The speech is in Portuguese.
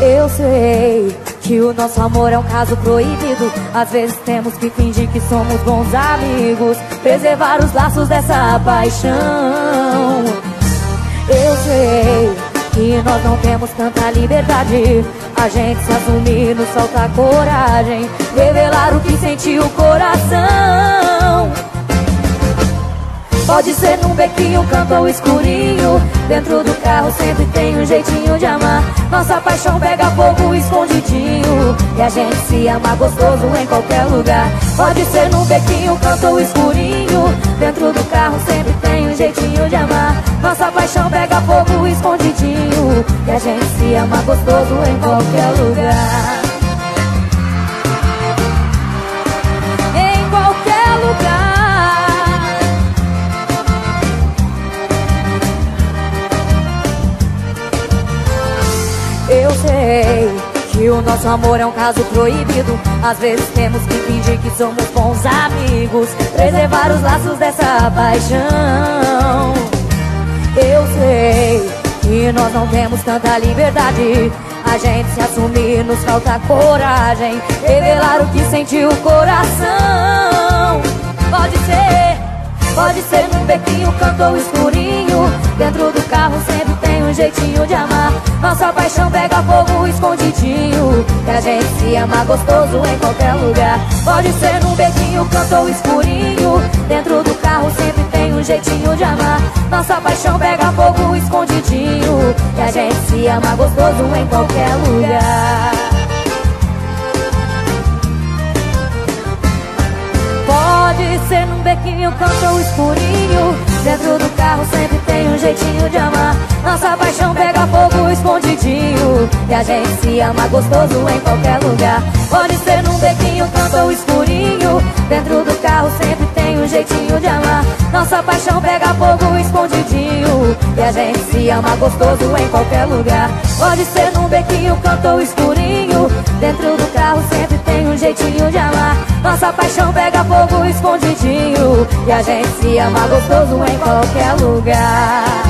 Eu sei que o nosso amor é um caso proibido. Às vezes temos que fingir que somos bons amigos, preservar os laços dessa paixão. Eu sei que nós não temos tanta liberdade. A gente se assumir nos falta coragem, revelar o que sentiu o coração. Pode ser num bequinho, canto ou escurinho, dentro do carro sempre tem um jeitinho de amar. Nossa paixão pega fogo escondidinho, e a gente se ama gostoso em qualquer lugar. Pode ser num bequinho, canto ou escurinho, dentro do carro sempre tem um jeitinho de amar. Nossa paixão pega fogo escondidinho, e a gente se ama gostoso em qualquer lugar. Em qualquer lugar. Eu sei que o nosso amor é um caso proibido. Às vezes temos que fingir que somos bons amigos, preservar os laços dessa paixão. Eu sei que nós não temos tanta liberdade. A gente se assumir nos falta coragem, revelar o que sentiu o coração. Pode ser num bequinho, canto ou escurinho, dentro do carro sempre tem um jeitinho de amar. Nossa paixão pega fogo escondidinho, e a gente se ama gostoso em qualquer lugar. Pode ser num bequinho, canto ou escurinho, dentro do carro sempre tem um jeitinho de amar. Nossa paixão pega fogo escondidinho, e a gente se ama gostoso em qualquer lugar. Pode ser num bequinho, canto ou escurinho, dentro do carro sempre tem um jeitinho de amar. Nossa paixão pega fogo escondidinho, e a gente se ama gostoso em qualquer lugar. Pode ser num bequinho, canto ou escurinho, dentro do carro sempre tem um jeitinho de amar. Nossa paixão pega fogo escondidinho, e a gente se ama gostoso em qualquer lugar. Pode ser num bequinho, canto ou escurinho, dentro do carro sempre tem um jeitinho de amar. Nossa paixão pega fogo escondidinho, e a gente se ama gostoso em qualquer lugar.